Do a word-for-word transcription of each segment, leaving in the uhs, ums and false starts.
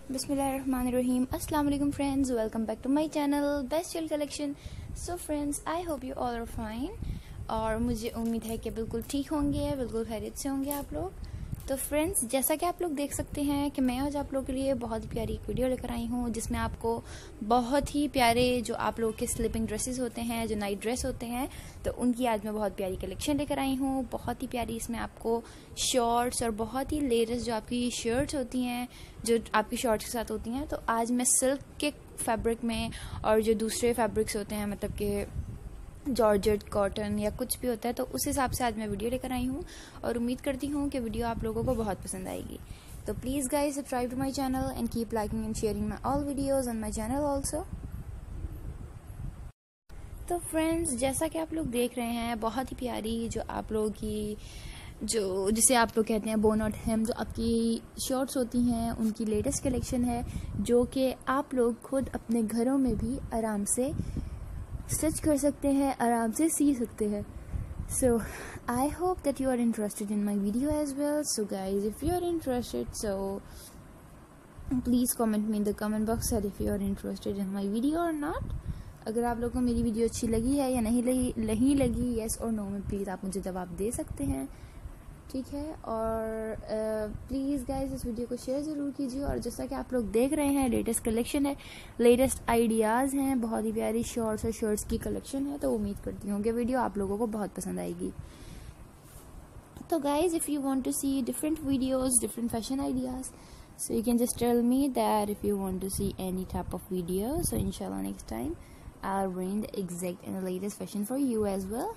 बिस्मिल्लाहिर्रहमानिर्रहीम अस्सलाम वालेकुम friends, welcome back to my channel best chill collection. So friends, I hope you all are fine और मुझे उम्मीद है कि बिल्कुल ठीक होंगे, बिल्कुल खैरियत से होंगे आप लोग। तो फ्रेंड्स, जैसा कि आप लोग देख सकते हैं कि मैं आज आप लोगों के लिए बहुत ही प्यारी एक वीडियो लेकर आई हूँ जिसमें आपको बहुत ही प्यारे जो आप लोग के स्लीपिंग ड्रेसेस होते हैं, जो नाइट ड्रेस होते हैं, तो उनकी आज मैं बहुत प्यारी कलेक्शन लेकर आई हूँ। बहुत ही प्यारी इसमें आपको शॉर्ट्स और बहुत ही लेटेस्ट जो आपकी शर्ट्स होती हैं, जो आपकी शॉर्ट्स के साथ होती हैं, तो आज मैं सिल्क के फैब्रिक में और जो दूसरे फैब्रिक्स होते हैं, मतलब कि जॉर्जेट, कॉटन या कुछ भी होता है, तो उस हिसाब से आज मैं वीडियो लेकर आई हूँ और उम्मीद करती हूँ कि वीडियो आप लोगों को बहुत पसंद आएगी। तो please guys, subscribe to my channel and keep liking and sharing my all videos on my channel also. तो फ्रेंड्स, जैसा कि आप लोग देख रहे हैं, बहुत ही प्यारी जो आप लोगों की जो जिसे आप लोग कहते हैं बोनट हेम, जो आपकी शॉर्ट्स होती हैं, उनकी लेटेस्ट कलेक्शन है जो कि आप लोग खुद अपने घरों में भी आराम से स्टिच कर सकते हैं, आराम से सी सकते हैं। So I hope that you are interested in my video as well. So guys, if you are interested, so please comment me in the comment box that if you are interested in my video और not. अगर आप लोगों को मेरी video अच्छी लगी है या नहीं लगी नहीं लगी येस और नो में प्लीज़ आप मुझे जवाब दे सकते हैं, ठीक है। और प्लीज़ गाइज, इस वीडियो को शेयर ज़रूर कीजिए। और जैसा कि आप लोग देख रहे हैं, लेटेस्ट कलेक्शन है, लेटेस्ट आइडियाज़ हैं, बहुत ही प्यारी शॉर्ट्स और शर्ट्स की कलेक्शन है, तो उम्मीद करती हूँ कि वीडियो आप लोगों को बहुत पसंद आएगी। तो guys, if you want to see different videos, different fashion ideas, so you can just tell me that if you want to see any type of video, so inshallah next time I'll bring the exact and the latest fashion for you as well.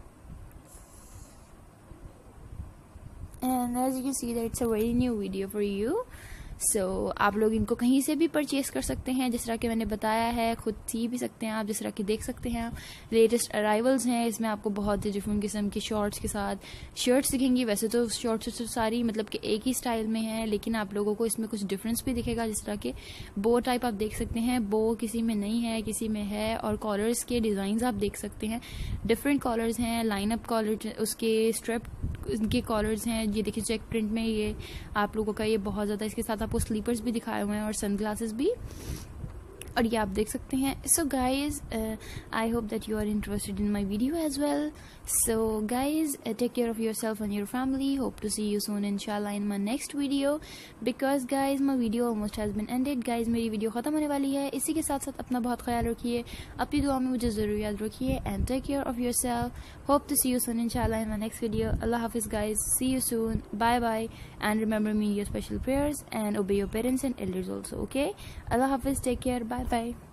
And as you can see that it's a very new video for you, so आप लोग इनको कहीं से भी purchase कर सकते हैं, जिस तरह के मैंने बताया है, खुद सी भी सकते हैं आप, जिस तरह के देख सकते हैं आप। लेटेस्ट अराइवल्स हैं, इसमें आपको बहुत ही डिफरेंट किस्म की शॉर्ट्स के साथ शर्ट्स दिखेंगी। वैसे तो शॉर्ट्स तो सारी मतलब कि एक ही स्टाइल में है, लेकिन आप लोगों को इसमें कुछ डिफरेंस भी दिखेगा। जिस तरह के बो टाइप आप देख सकते हैं, बो किसी में नहीं है, किसी में है, और कॉलर्स के डिज़ाइन आप देख सकते हैं, डिफरेंट कॉलर्स हैं, लाइन अप कॉलर, उसके स्ट्रेप इनके कॉलर्स हैं। ये देखिए चेक प्रिंट में, ये आप लोगों का ये बहुत ज़्यादा, इसके साथ आपको स्लीपर्स भी दिखाए हुए हैं और सनग्लासेस भी, और ये आप देख सकते हैं। So guys, I hope that you are interested in my video as well. So guys, take care of your self and your family. Hope to see you soon इंशाल्लाह in my next video, because guys my video almost has been ended. Guys, मेरी video खत्म होने वाली है। इसी के साथ साथ अपना बहुत ख्याल रखिए, अपनी दुआ में मुझे ज़रूर याद रखिए, and take care of your self. Hope to see you soon इंशाल्लाह इन माई नेक्स्ट वीडियो। अल्लाह हाफिज़ guys, see you soon, bye bye, and remember me your special prayers and obey your parents and elders also, okay. अल्लाह हाफिज़, take care, bye bye.